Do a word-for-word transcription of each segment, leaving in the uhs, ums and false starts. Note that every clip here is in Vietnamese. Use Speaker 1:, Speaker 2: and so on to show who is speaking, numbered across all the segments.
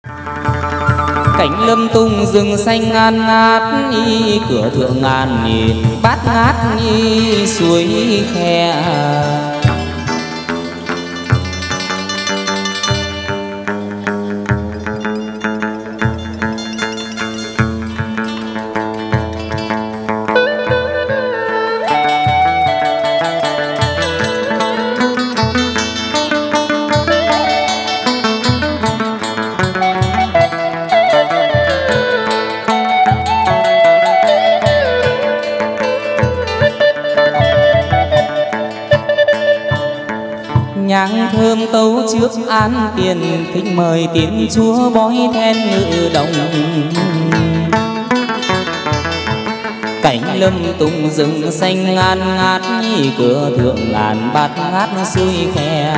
Speaker 1: Cảnh lâm tung rừng xanh ngàn ngát, cửa thượng ngàn bát ngát suối khe. Nhang thơm tấu trước án tiền, thỉnh mời tiến chúa bói then ngự đồng. Cảnh lâm tung rừng xanh ngàn ngát, cửa thượng ngàn bát ngát xuôi khe.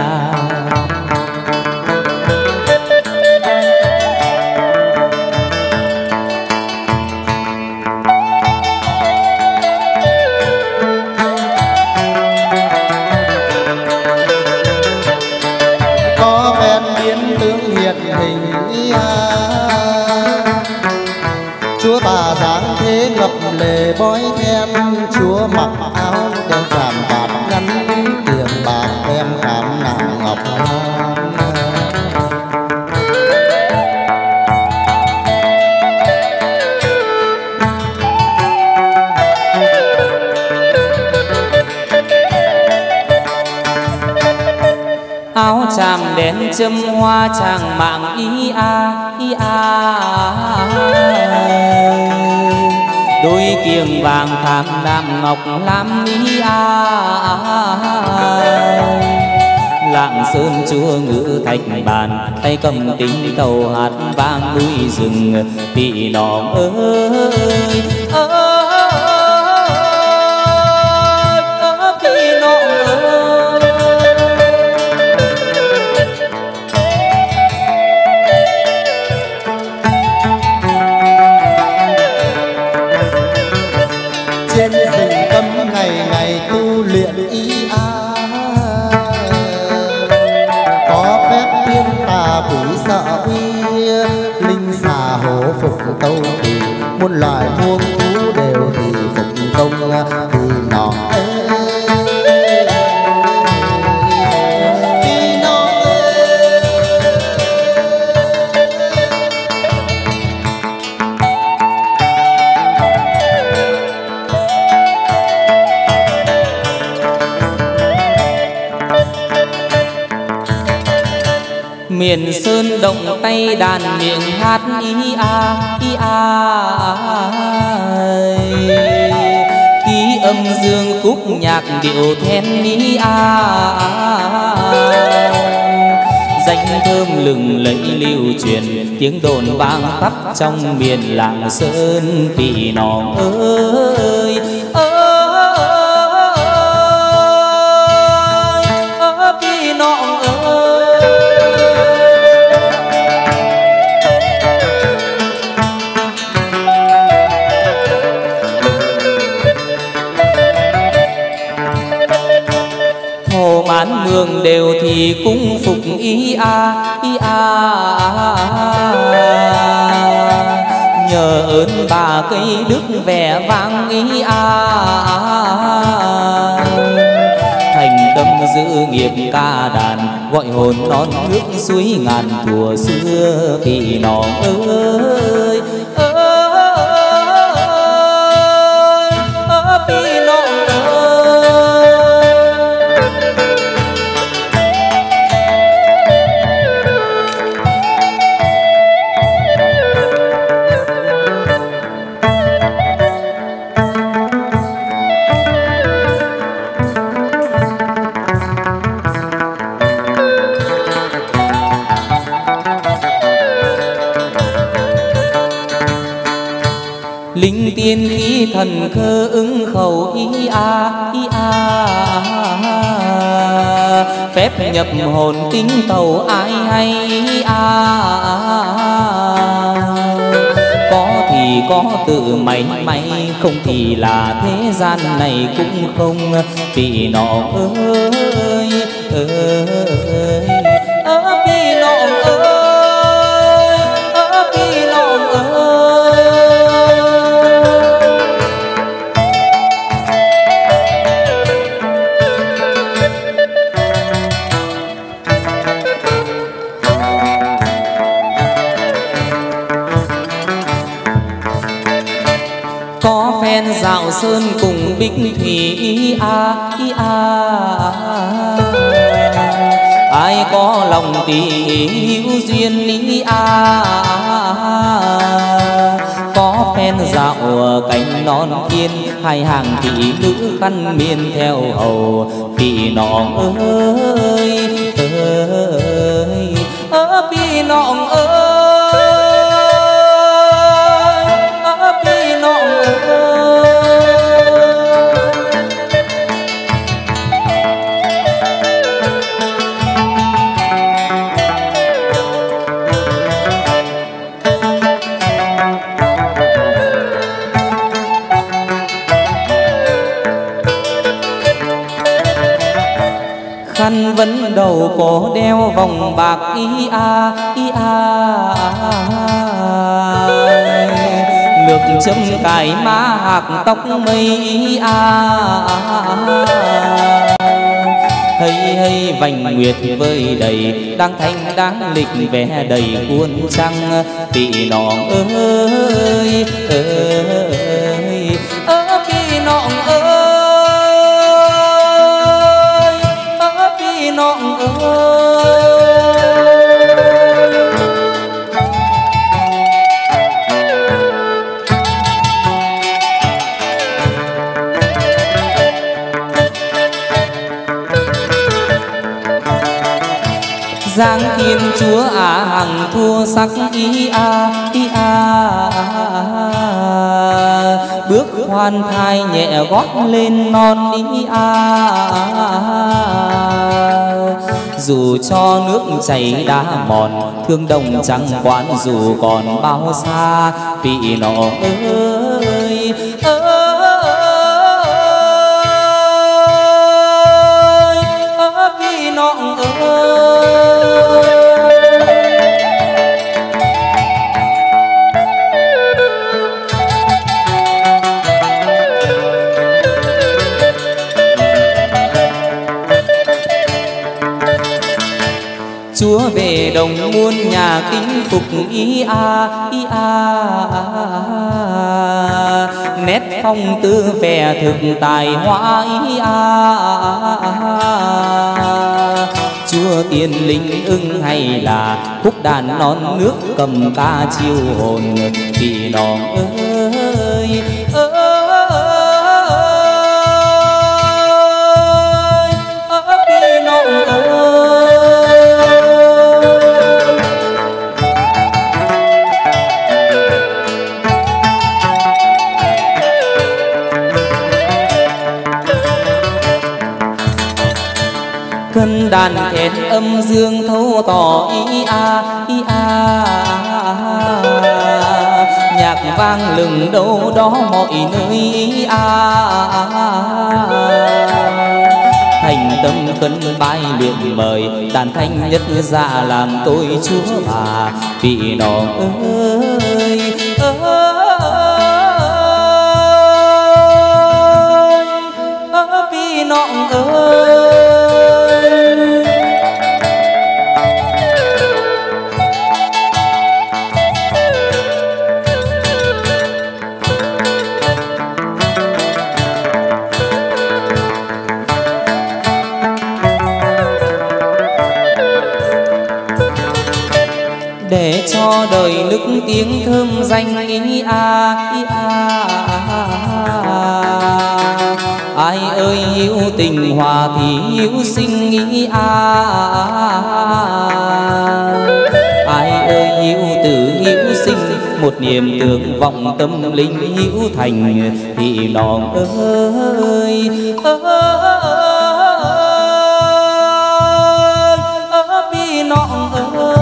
Speaker 2: Chúa bà dáng thế ngập lệ bói then, chúa mặc áo đen tràm bạc ngắn, tiền bạc đem khảm nặng ngọc lan.
Speaker 1: Áo chàm đen châm hoa chàng mạng ý a ý a, đôi kiềng vàng khảm đạm ngọc lam ý a. Lạng sơn chúa ngự thạch bàn, tay cầm kính tàu hát vang núi rừng tị nòng ơi ơi.
Speaker 2: Tâu thì muôn loài muôn thú đều thì phục công thì nọ thì nọ
Speaker 1: miền sơn động tay đàn miệng hát ý a ý a. Ký âm dương khúc nhạc điệu then ý a. Danh thơm lừng lẫy lưu truyền, tiếng đồn vang khắp trong miền Lạng Sơn tị nòng ơi ơi. Mán mường đều thì cung phục ý a ý a. Nhờ ơn bà cây đức vẻ vang ý a. Thành tâm giữ nghiệp ca đàn, gọi hồn non nước suối ngàn thuở xưa tị nòng ơi ơi ơi tị nòng. Linh tiên khí thần khơ ứng khẩu ý a ý a. Phép nhập hồn tính tàu ai hay ý a. Có thì có tự may may, không thì là thế gian này cũng không tị nòng ơi ơi ơi tị nòng ơi. phen dạo sơn cùng bích thủy a a. Ai có lòng tỉ hữu duyên ý a. Có phen dạo cánh non kiên, hai hàng thị nữ khăn miên theo hầu. Pì nọng ơi ơi ơ pì nọng ơi ơ pì nọng ơi. Khăn vấn đầu cổ đeo vòng bạc ý a ý a. Lược châm cài má hạc tóc mây ý a. Hay hay vành nguyệt vơi đầy, đang thanh đáng lịch vẽ đầy cuốn trăng. Pì nọng ơi ơi ơ pì nọng ơi nọng ơi. Giang Thiên Chúa à hằng thua sắc ý a ý a. Bước khoan thai nhẹ gót lên non ý a. Dù cho nước chảy đá mòn, thương đồng chẳng quán dù còn bao xa. Pì nọng ơi ơi ơ pì nọng ơi. Chúa về đồng muôn nhà kính phục ý a ý a. Nét phong tư vẻ thực tài hoa ý a. Chúa tiên linh ưng hay là khúc đàn non nước cầm ca chiêu hồn. Pì nọng ơi ơi ơ pì nọng ơi. Cân đàn khen âm dương thấu tỏ ý a ý a. Nhạc vang lừng đâu đó mọi nơi ý a. Thành tâm cân bái luyện mời, đàn thanh nhất dạ làm tôi chúa bà. Pì nọng ơi ơi ơ pì nọng ơi. Để cho đời nức tiếng thơm danh ý a ý a. Ai ơi hữu tình hòa thì hữu sinh ý a. Ai ơi hữu tử hữu sinh, một niềm tưởng vọng tâm linh hữu thành. Thì nọng ơi ơi ơ pì nọng ơi.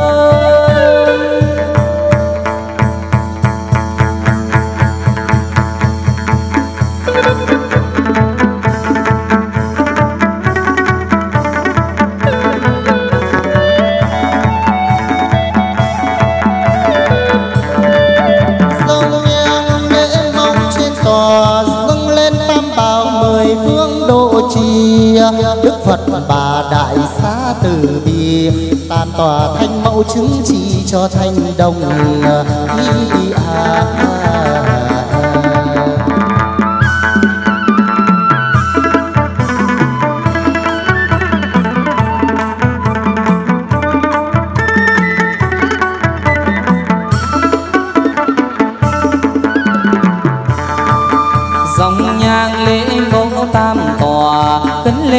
Speaker 1: Đức Phật bà đại xá từ bi, tàn tòa thanh mẫu chứng chỉ cho thanh đồng. Ý, à, à, à.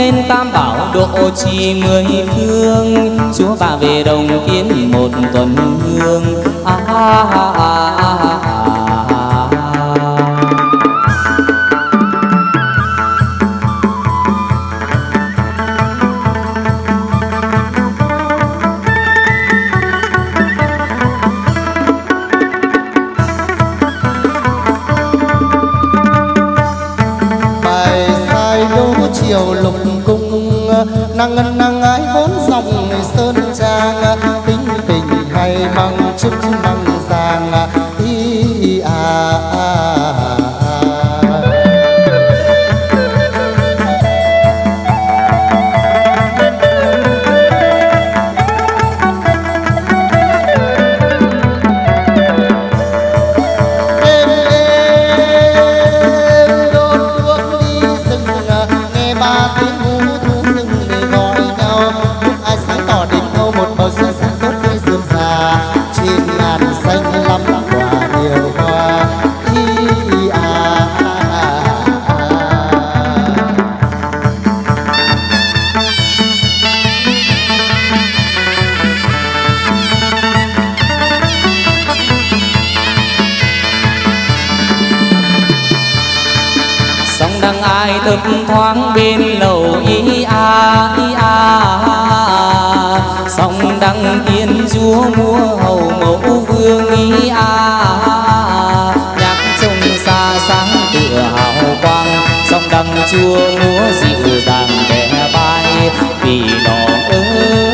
Speaker 1: lên tam bảo độ trì mười phương. Chúa bà về đồng kiến một tuần hương. À, à, à, à, à, à.
Speaker 2: chiều lục cung nàng ngân nàng ái vốn dòng sơn trang tính tình hay măng chúc măng giang ý à, à, à. Thấp thoáng bên lầu ý a ý a, song đăng tiên chúa múa hầu mẫu vương ý a, nhạc trông xa sáng tựa hào quang, song đăng chúa múa dịu dàng bè vai vì nó ơi.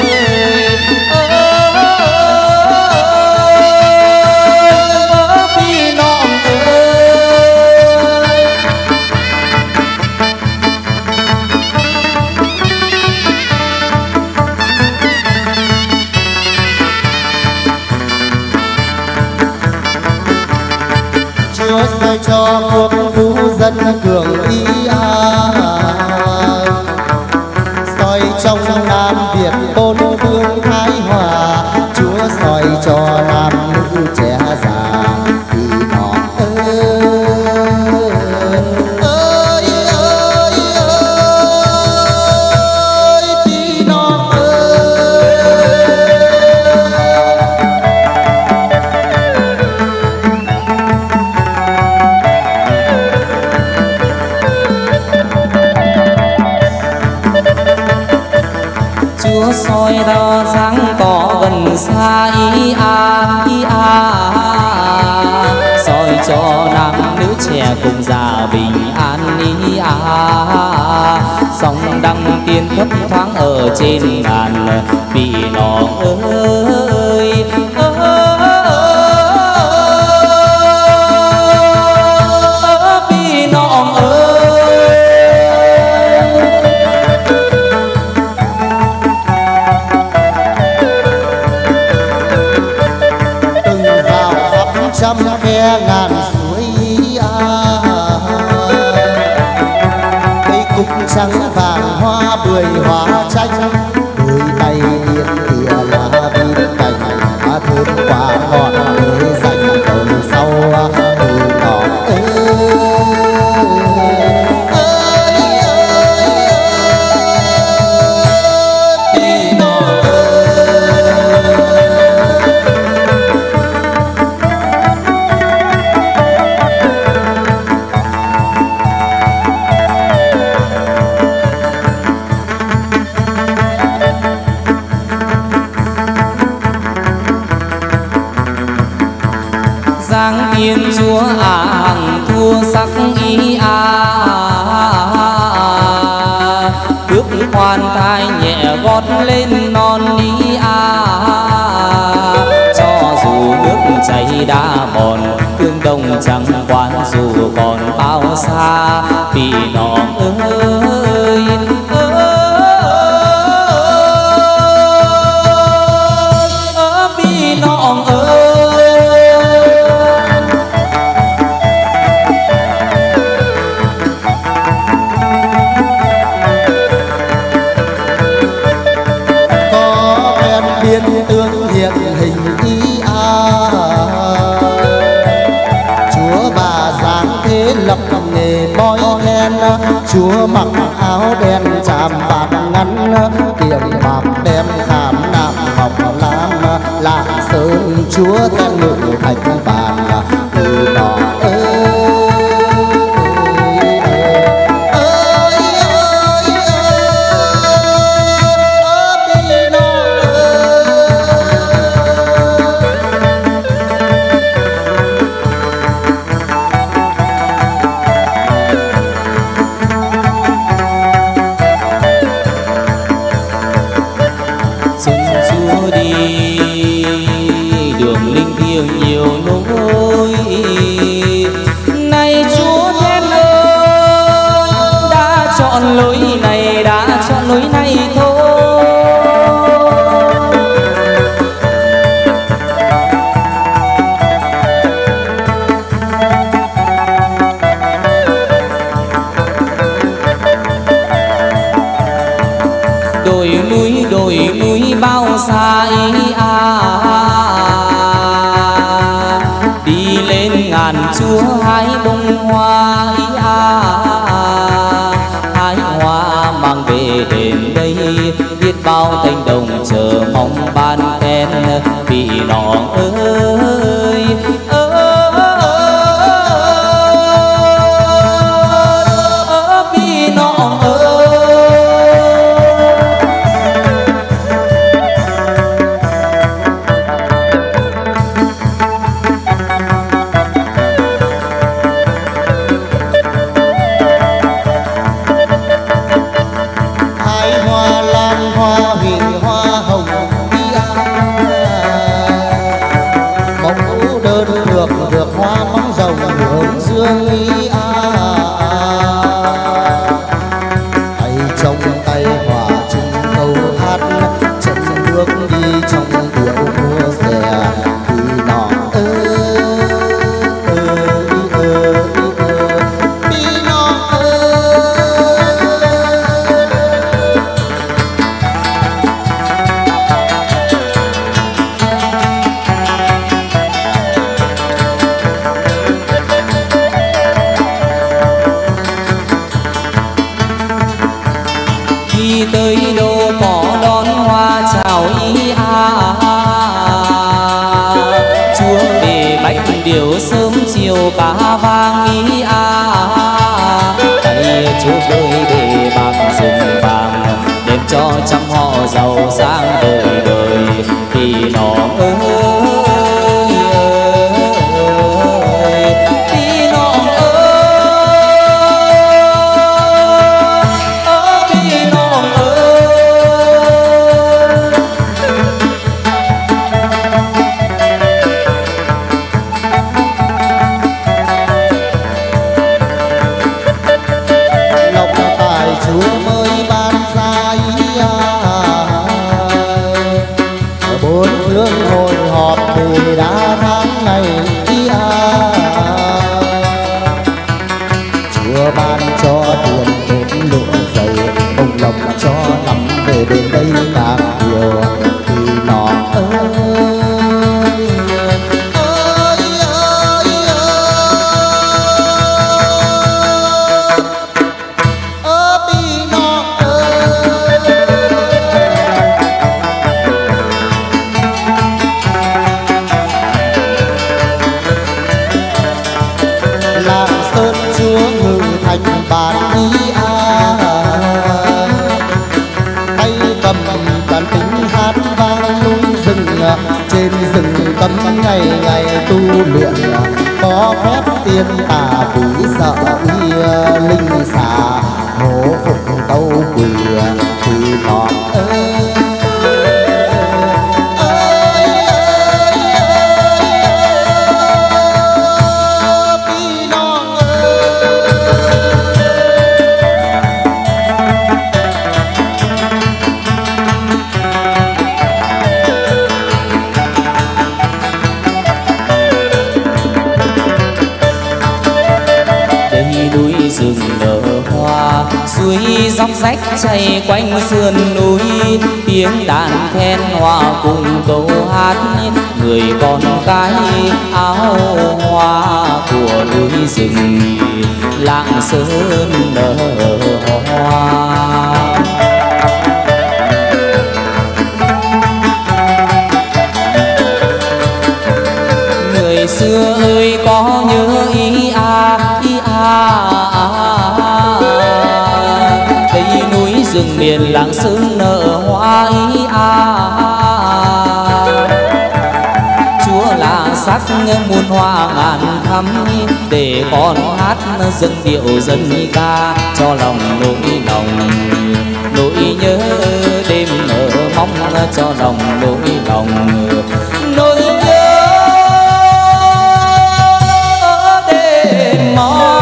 Speaker 2: Sai cho quốc vũ dân cường ý a, soi trong Nam Việt bốn phương thái hòa, Chúa soi cho nam nữ trẻ già thì nó ơi ơi ơi ơi thì nó soi đó sáng tỏ gần xa ý a ý a, soi cho nam nữ trẻ cùng già bình an ý a, song đăng tiên thấp thoáng ở trên ngàn vì nó ơi vì nó ơi. Trăm khe ngàn suối a, cây cúc trắng vàng hoa bưởi hoa chanh, đôi tay điện tỉa lá bên cạnh, thơm quả ngọt để dành đầu sau từ ngọt ơi ơi ơi đi nó giang tiên chúa à hằng thua sắc ý a, bước khoan thai nhẹ gót lên non ý a, cho dù nước chảy đã bòn tương đồng chẳng quan dù còn bao xa vì nó ơi vì nó ơi. Biên tương hiện hình ý a, Chúa bà dáng thế lập nghề bói then, Chúa mặc áo đen chạm tiền bạc đem khảm nạm ngọc lam. Lạng Sơn chúa thiên ngự thành bàn từ đó chúa hái bông hoa ý à, hái hoa mang về đền đây, biết bao cánh đồng chờ mong ban khen vì nó ơi ơ vì nó ơi. Cá vàng ý à, tay chúa bơi để bạc rừng vàng, đem cho trăm họ giàu sang đời đời thì nó ơi ơi thì nó ơi ơi thì nó ơi. Trên rừng cấm ngày ngày tu luyện, có phép tiên tà quỷ sợ uy linh xà hổ phục tâu quỷ thì ngọt ơi. Suối dốc rách chảy quanh sườn núi, tiếng đàn then hòa cùng câu hát, người con gái áo hoa của núi rừng Lạng Sơn nở hoa.
Speaker 1: xưa ơi có nhớ ý a ý a cây núi rừng miền lạng sơn nở hoa ý a chúa là sắc muôn hoa ngàn thắm để con hát dâng điệu dân ca cho lòng nỗi lòng nỗi nhớ đêm ở mong cho lòng nỗi lòng nỗi nhớ đêm mong.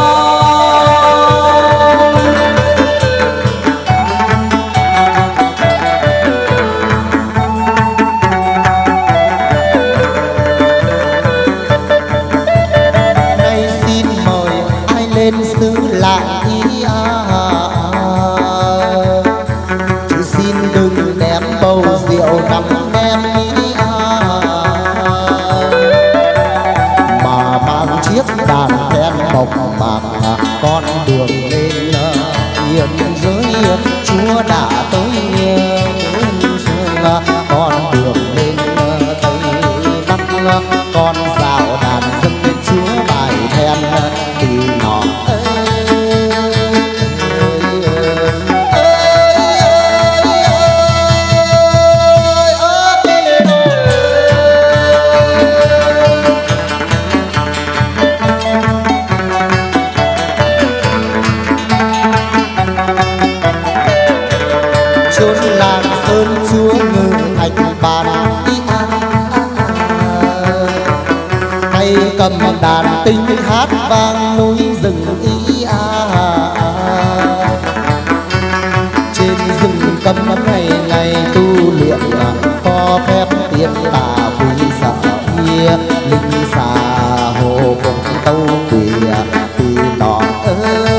Speaker 2: Nay xin mời ai lên xứ lạng ý a, chứ xin đừng ném bầu rượu nằm ném ý a, mà mang chiếc đàn then bọc bạc con đường lên yên giới chúa đã tới đến sương con đường lên tây bắc con dạo đàn dâng lên chúa bài then từ nhỏ chốn làng sơn chúa ngự thành bàn ý a, tay cầm đàn tinh hát vang núi rừng ý a, trên rừng cầm ngày ngày tu luyện có phép tiên tà quỷ sợ kia linh xà hồ cùng tâu quỷ từ nọ ơi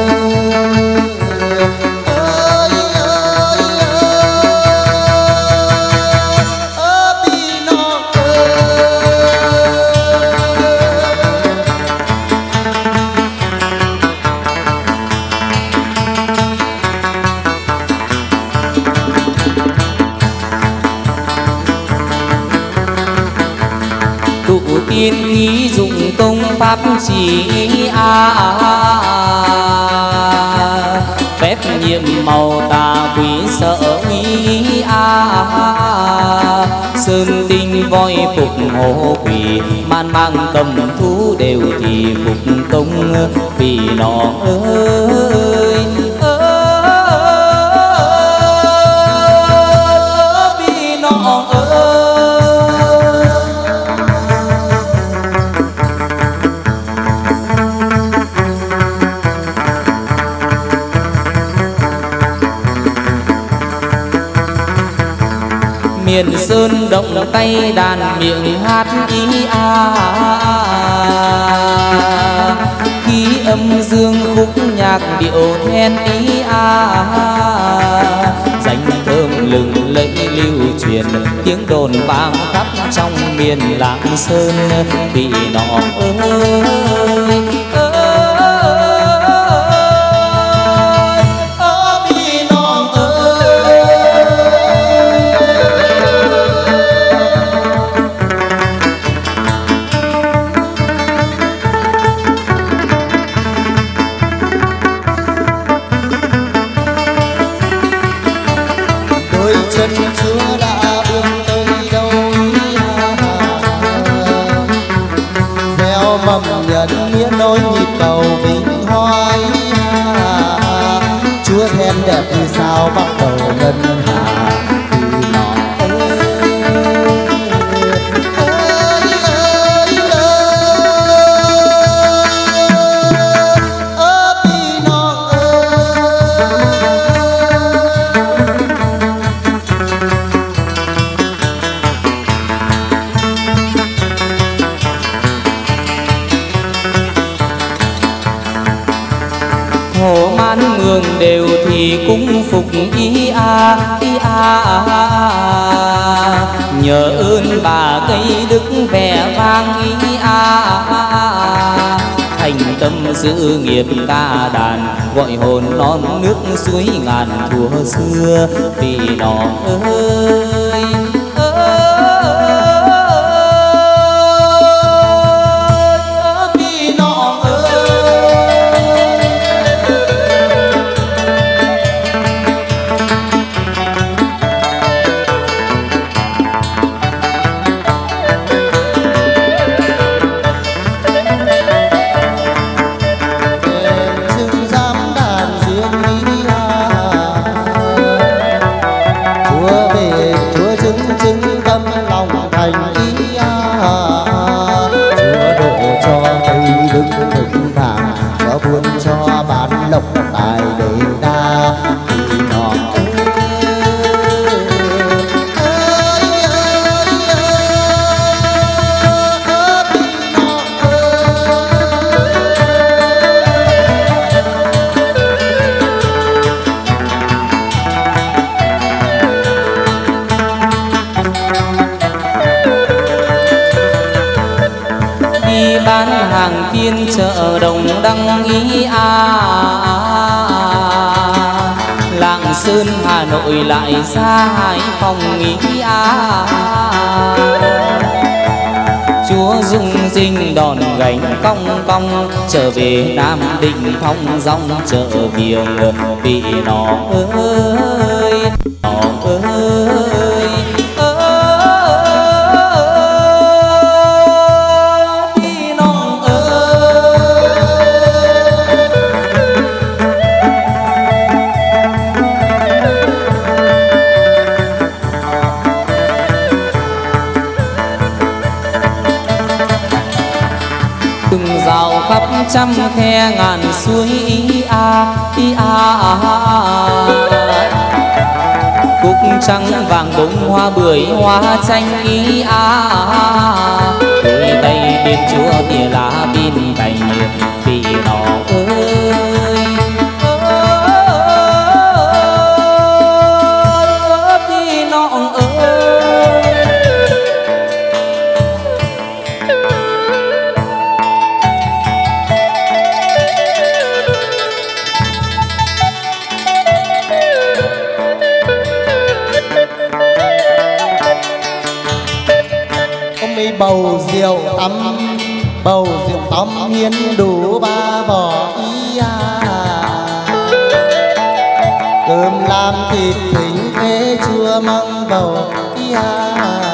Speaker 1: tiên khí dụng công pháp chỉ a phép nhiệm màu tà quỷ sợ ý a sơn tinh voi phục hổ quỷ man mang cầm thú đều thì phục công vì nó ơi vì nó ơi. Miền sơn động tay đàn miệng hát ý a khí âm dương khúc nhạc điệu then ý a danh thơm lừng lẫy lưu truyền tiếng đồn vang khắp trong miền lạng sơn vì nó ơi
Speaker 2: chân chúa đã bước tới đâu gieo mầm nhân nghĩa nối nhịp cầu vinh hoa chúa then đẹp như sao bắt đầu ngân hà từ nọ
Speaker 1: hồ man mường đều thì cung phục ý a ý a nhờ ơn bà cây đức vẻ vang ý a thành tâm giữ nghiệp ca đàn gọi hồn non nước suối ngàn thuở xưa vì nó ơi ơi bán hàng phiên chợ đồng đăng ý a. Lạng Sơn Hà Nội lại ra Hải Phòng ý a. Chúa dung dinh đòn gánh cong cong, trở về Nam Định thong dong chợ viềng. Vì nó ơi, nó ơi, khắp trăm khe ngàn suối ý a ý a. Cúc trắng vàng bông hoa bưởi hoa chanh ý a. Đôi tay tiên chúa tia lá bên cạnh vì nó ơi vì nó ơi.
Speaker 2: Bầu rượu tắm, bầu rượu tắm hiến đủ ba vỏ ý a. Cơm làm thịt thính khế chưa măng bầu ý a.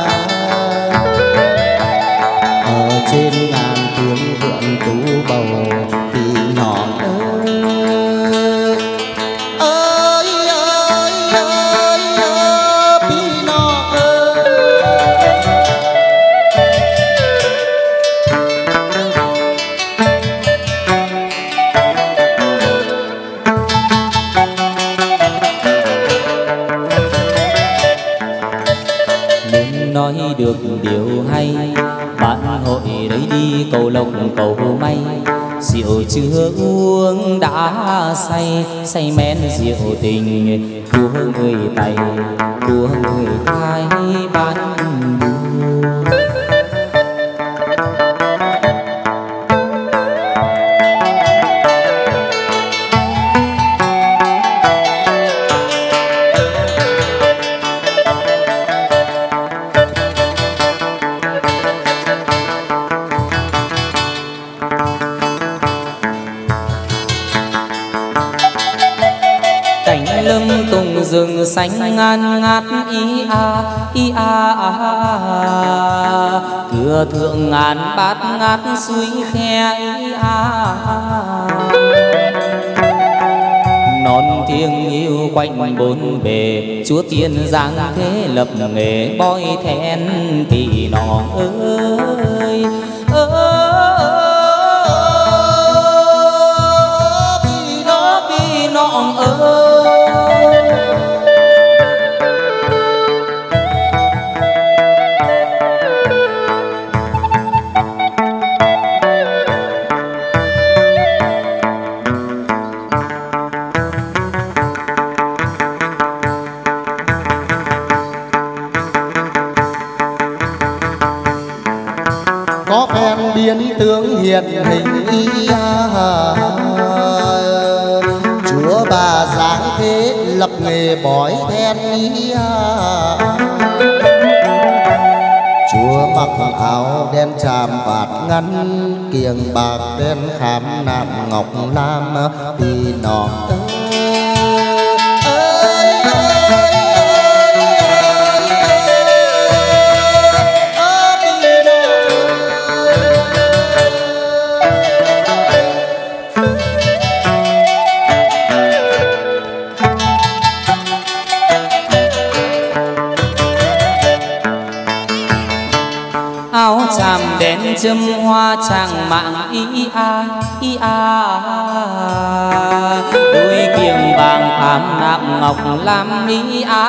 Speaker 2: Ở trên ngàn tiếng vượn tú bầu thì nhỏ ơi ơi ơi ơi ơi vì nó ơi.
Speaker 1: Nói được điều hay, bạn hội đấy đi cầu lộc cầu may. Rượu chưa uống đã say, say men rượu tình của người Tây, của người Thái bán buôn. Rừng xanh ngàn ngát ý a ý a. Cửa thượng ngàn bát ngát suối khe ý a. Non thiêng yêu quanh bốn bề, chúa tiên giang thế lập nghề bói then thì nó ơi vì nó vì nó ơi.
Speaker 2: Có phen biến tướng hiện hình ý a. Chúa bà giáng thế lập nghề bói then ý a. Chúa mặc áo đen tràm vạt ngắn, kiềng bạc đen khám nạm ngọc lam vì nó
Speaker 1: áo chàm đen châm hoa chàng mạng ý a ý a. Đôi kiềng vàng khám nạm ngọc lam ý a.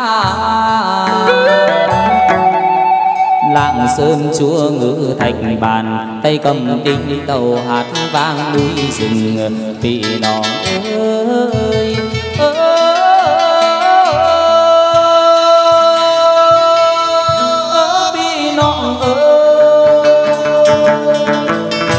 Speaker 1: Lạng Sơn chúa ngữ thạch bàn, tay cầm tinh tàu hát vang núi rừng vì nó ơi vì nó ơi.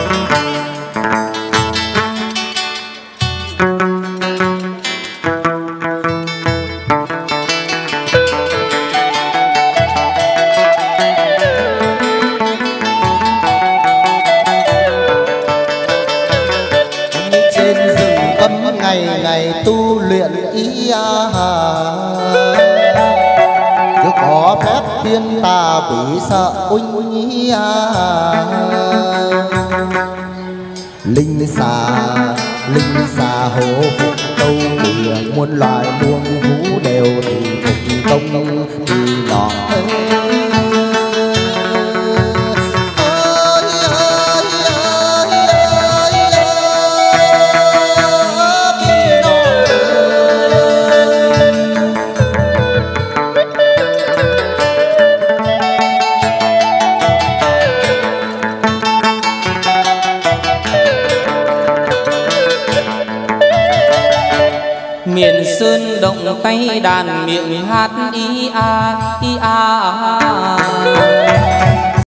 Speaker 2: bị sợ ung à. Linh xà linh xà hổ phục tâu bìa muôn loài muôn thú đều thì phục công thì nọ
Speaker 1: miền sơn động tay đàn miệng hát i a i a